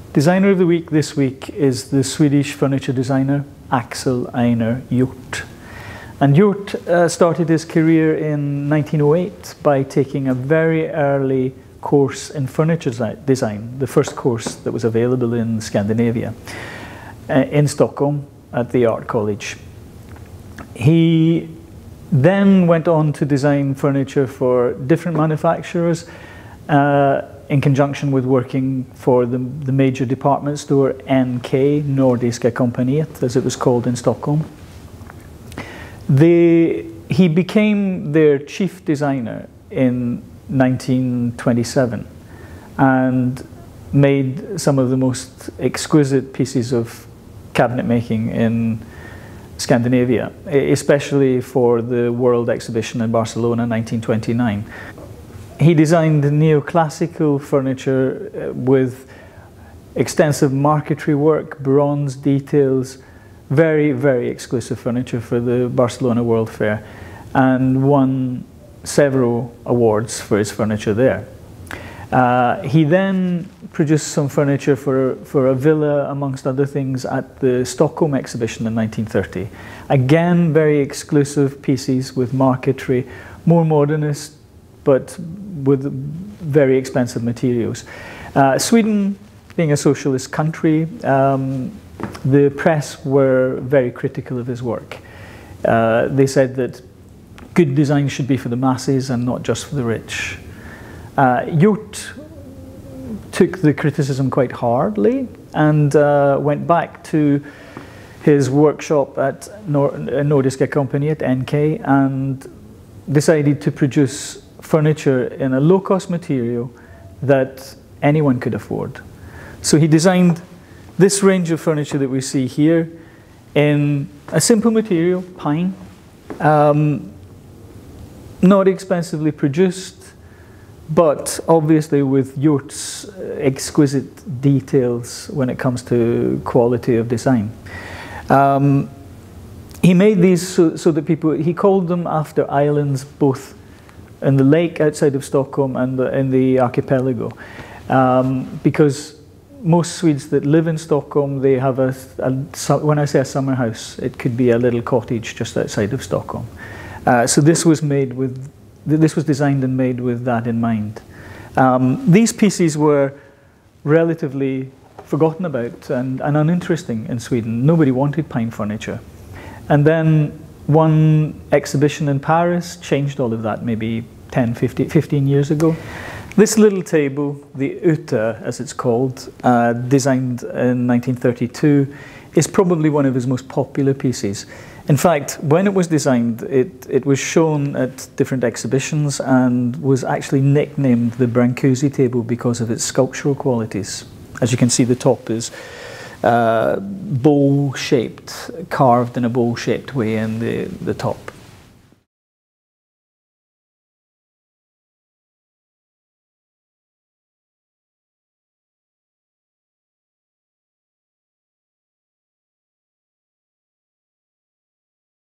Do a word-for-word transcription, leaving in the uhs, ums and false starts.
Designer of the Week this week is the Swedish furniture designer Axel Einar Hjorth. And Hjorth uh, started his career in nineteen oh eight by taking a very early course in furniture design, the first course that was available in Scandinavia, uh, in Stockholm at the Art College. He then went on to design furniture for different manufacturers uh, in conjunction with working for the, the major department store N K, Nordiska Kompaniet, as it was called in Stockholm. They, he became their chief designer in nineteen twenty-seven and made some of the most exquisite pieces of cabinet making in Scandinavia, especially for the World Exhibition in Barcelona in nineteen twenty-nine. He designed neoclassical furniture with extensive marquetry work, bronze details, very, very exclusive furniture for the Barcelona World Fair, and won several awards for his furniture there. Uh, he then produced some furniture for, for a villa, amongst other things, at the Stockholm exhibition in nineteen thirty. Again, very exclusive pieces with marquetry, more modernist, but with very expensive materials. Uh, Sweden, being a socialist country, um, the press were very critical of his work. Uh, they said that good design should be for the masses and not just for the rich. Uh, Hjorth took the criticism quite hardly and uh, went back to his workshop at Nor Nordiska Kompaniet, N K, and decided to produce furniture in a low-cost material that anyone could afford. So he designed this range of furniture that we see here in a simple material, pine, um, not expensively produced, but obviously with Hjorth's exquisite details when it comes to quality of design. Um, he made these so, so that people, he called them after islands both in the lake outside of Stockholm and the, in the archipelago, um, because most Swedes that live in Stockholm, they have a, a, when I say a summer house, it could be a little cottage just outside of Stockholm. Uh, so this was made with, this was designed and made with that in mind. Um, these pieces were relatively forgotten about and, and uninteresting in Sweden. Nobody wanted pine furniture. And then one exhibition in Paris changed all of that, maybe ten, fifteen years ago. This little table, the Ute as it's called, uh, designed in nineteen thirty-two, is probably one of his most popular pieces. In fact, when it was designed, it, it was shown at different exhibitions and was actually nicknamed the Brancusi table because of its sculptural qualities. As you can see, the top is uh, bowl-shaped, carved in a bowl-shaped way in the, the top.